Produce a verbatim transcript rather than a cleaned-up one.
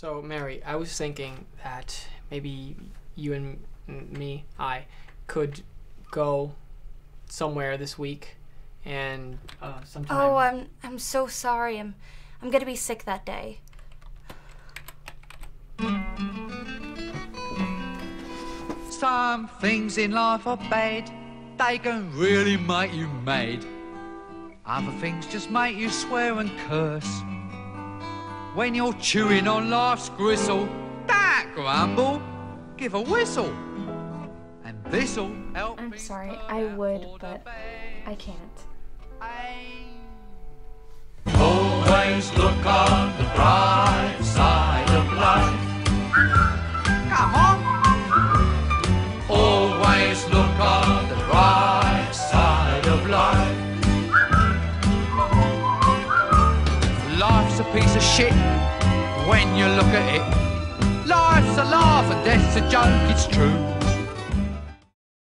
So, Mary, I was thinking that maybe you and me, I, could go somewhere this week and uh, sometime... Oh, I'm I'm so sorry. I'm I'm gonna be sick that day. Some things in life are bad. They can really make you mad. Other things just make you swear and curse. When you're chewing on life's gristle, don't grumble, give a whistle. And this'll help. I'm sorry, I would, but I can't. Always look on the bright side of life. Come on. Always look on the bright side of life. Life's a piece of shit when you look at it. Life's a laugh and death's a joke, it's true.